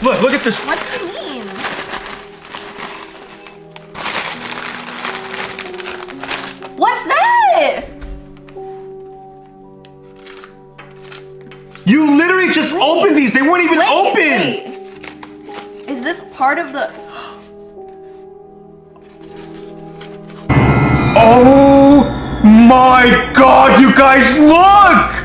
Look at this. What do you mean? What's that? You literally just opened these. They weren't even open. Wait. Is this part of the... Oh my God, you guys, look!